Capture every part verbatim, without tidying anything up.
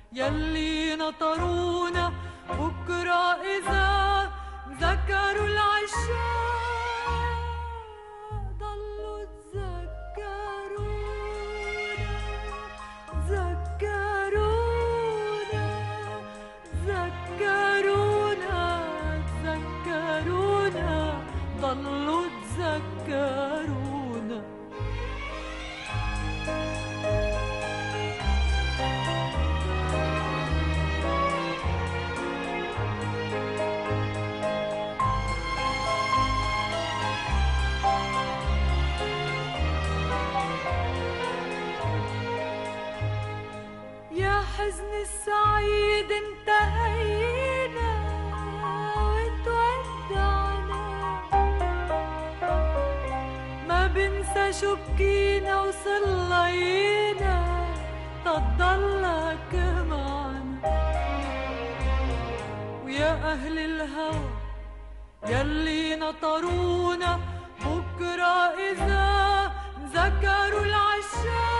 يلي نطرونا بكرة إذا ذكروا العشاق ضلوا تذكرونا ذكرونا ذكرونا ذكرونا ضلوا تذكرونا. حزن السعيد انتهينا وتودعنا، ما بنسى شو بكينا وصلينا تضلك معنا. ويا أهل الهوى يلي نطرونا بكرة إذا ذكروا العشاق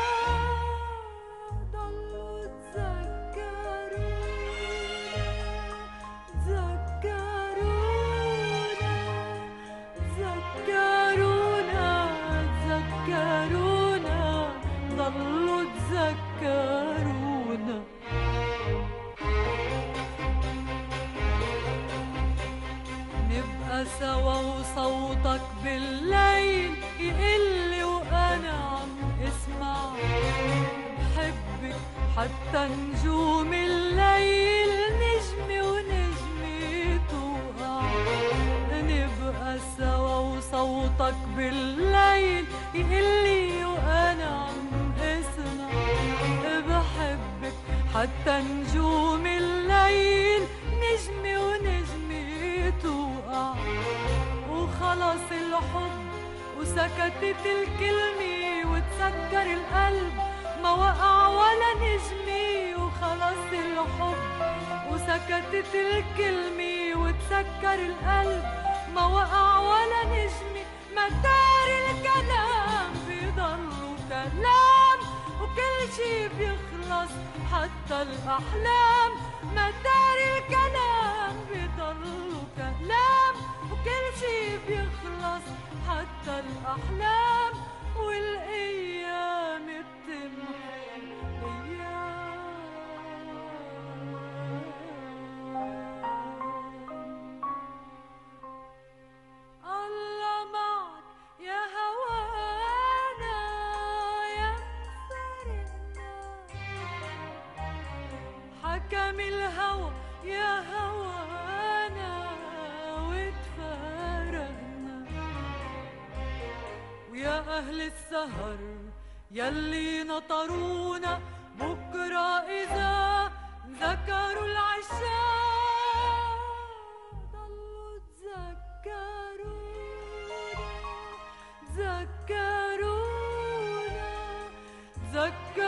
ضلوا تذكرونا. نبقى سوا وصوتك بالليل يقلي وأنا عم اسمع، بحبك حتى نجوم الليل نجمي ونجمي توقع. نبقى سوا وصوتك بالليل يقلي وأنا عم بحبك حتى نجوم الليل نجمي ونجمي توقع. وخلص الحب وسكتت الكلمة وتسكر القلب ما وقع ولا نجمي. وخلص الحب وسكتت الكلمة وتسكر القلب ما وقع ولا نجمي. مدار الكلام بيضلوا كلام وكل شي بيخلص حتى الأحلام. مدار الكلام بيضلوا كلام وكل شي بيخلص حتى الأحلام. والأيام بتمحي الله معك يا هوانا يا مفارقنا، حكم الهوى يا هوانا وتفارقنا. ويا أهل السهر يلي نطرونا بكرة إذا ذكروا العشاق ضلوا تذكرونا ذكرونا ذكرونا